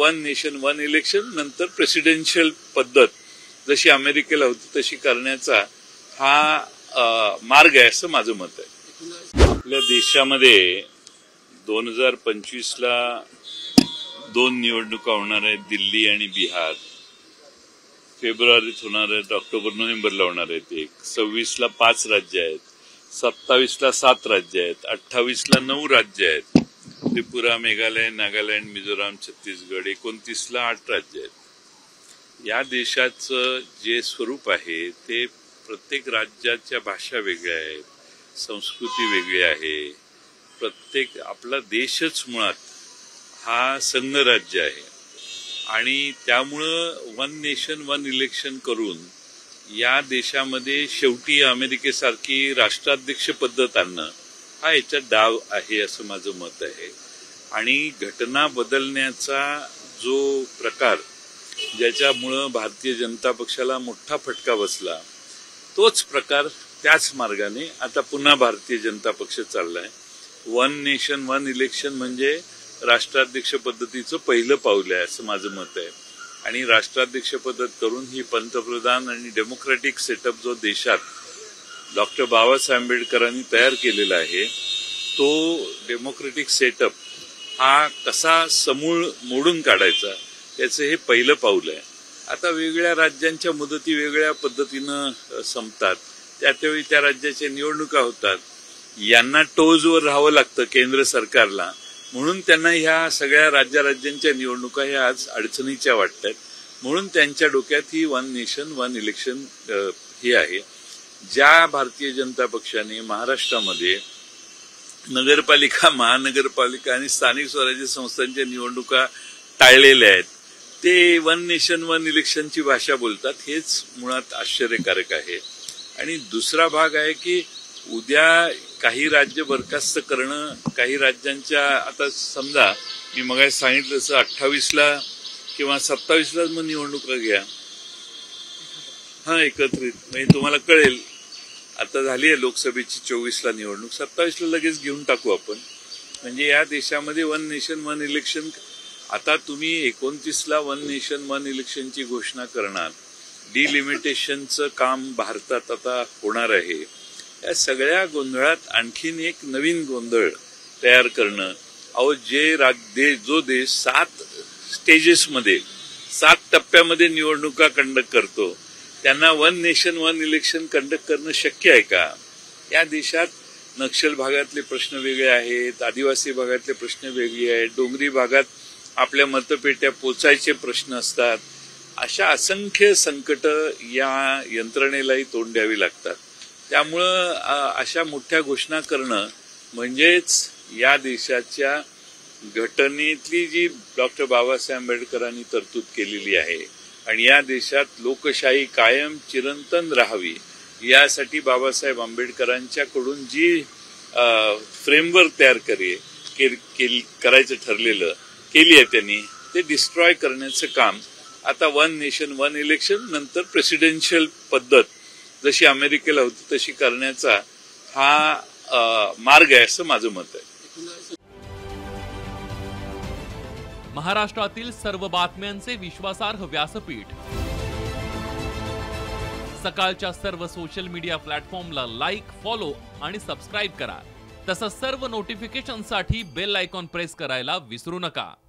One nation one election नंतर presidential पद्धत जशी अमेरिकेला होती तशी करण्याचा हा मार्ग आहे असं माझं मत आहे। आपल्या देशामध्ये 2025ला 2 निवडणुका होणार आहेत, दिल्ली आणि बिहार। फेब्रुवारीत होणार आहेत, ऑक्टोबर नोव्हेंबरला होणार आहेत। 26ला 5 राज्य आहेत, 27ला 7 राज्य आहेत, 28ला 9 राज्य आहेत, त्रिपुरा, मेघालय, नागालँड, मिझोराम, छत्तीसगड, 29ला 8 राज्य आहेत। या देशाचं जे स्वरूप आहे ते प्रत्येक राज्याच्या भाषा वेगळ्या आहेत, संस्कृती वेगळी आहे। प्रत्येक आपला देशच मुळात हा संघराज्य आहे आणि त्यामुळं वन नेशन वन इलेक्शन करून या देशामध्ये शेवटी अमेरिकेसारखी राष्ट्राध्यक्ष पद्धत आणणं हा याच्यात डाव आहे असं माझं मत आहे। आणि घटना बदलण्याचा जो प्रकार ज्याच्यामुळं भारतीय जनता पक्षाला मोठा फटका बसला तोच प्रकार त्याच मार्गाने आता पुन्हा भारतीय जनता पक्ष चाललाय। वन नेशन वन इलेक्शन म्हणजे राष्ट्राध्यक्ष पद्धतीचं पहिलं पाऊल आहे असं माझं मत आहे। आणि राष्ट्राध्यक्ष पद्धत करून ही पंतप्रधान आणि डेमोक्रॅटिक सेटअप जो देशात डॉक्टर बाबासाहेब आंबेडकरांनी तयार केलेला आहे तो डेमोक्रॅटिक सेटअप हा कसा समूळ मोडून काढायचा याचं हे पहिलं पाऊल आहे। आता वेगवेगळ्या राज्यांच्या मुदती वेगळ्या पद्धतीनं संपतात, त्यावेळी त्या राज्याच्या निवडणुका होतात, यांना टोजवर राहावं लागतं केंद्र सरकारला, म्हणून त्यांना ह्या सगळ्या राज्यांच्या निवडणुका ह्या आज अडचणीच्या वाटतात। म्हणून त्यांच्या डोक्यात ही वन नेशन वन इलेक्शन ही आहे। ज्या भारतीय जनता पक्षाने महाराष्ट्रामध्ये नगरपालिका, महानगरपालिका आणि स्थानिक स्वराज्य संस्थांच्या निवडणुका टाळलेल्या आहेत ते वन नेशन वन इलेक्शनची भाषा बोलतात, हेच मुळात आश्चर्यकारक आहे। आणि दुसरा भाग आहे की उद्या काही राज्य बरखास्त करणं, काही राज्यांच्या आता समजा मी मगाशी सांगितलं तसं 28ला किंवा 27ला मग निवडणुका घ्या एकत्रित, म्हणजे तुम्हाला कळेल आता झाली आहे लोकसभेची 24ला निवडणूक, 27ला लगेच घेऊन टाकू आपण। म्हणजे या देशामध्ये वन नेशन वन इलेक्शन आता तुम्ही 29ला वन नेशन वन इलेक्शनची घोषणा करणार, डिलिमिटेशनचं काम भारतात आता होणार आहे। या सगळ्या गोंधळात आणखीन एक नवीन गोंधळ तयार करणं, जो देश 7 स्टेजेसमध्ये 7 टप्प्यामध्ये निवडणुका कंडक्ट करतो त्यांना one nation one election conduct करणं शक्य आहे का? या देशात नक्षल भागातले प्रश्न वेगळे आहेत, आदिवासी भागातले प्रश्न वेगळे आहेत, डोंगरी भागात आपल्या मतपेट्या पोचायचे प्रश्न असतात। अशा असंख्य संकट या यंत्रणेलाही तोंड द्यावी लागतात। त्यामुळं अशा मोठ्या घोषणा करणं म्हणजेच या देशाच्या घटनेतली जी डॉक्टर बाबासाहेब आंबेडकरांनी तरतूद केलेली आहे आणि या देशात लोकशाही कायम चिरंतन राहावी यासाठी बाबासाहेब आंबेडकरांच्याकडून जी फ्रेमवर्क तयार करायचं ठरलेलं केली आहे त्यांनी, ते डिस्ट्रॉय करण्याचं काम आता वन नेशन वन इलेक्शन नंतर प्रेसिडेन्शियल पद्धत जशी अमेरिकेला होती तशी करण्याचा हा मार्ग आहे असं माझं मत आहे। महाराष्ट्रातील सर्व बातम्यांचे विश्वासार्ह व्यासपीठ, सकाळच्या सर्व सोशल मीडिया प्लॅटफॉर्मला लाईक, फॉलो आणि सबस्क्राईब करा। तसंच सर्व नोटिफिकेशनसाठी बेल आयकॉन प्रेस करायला विसरू नका।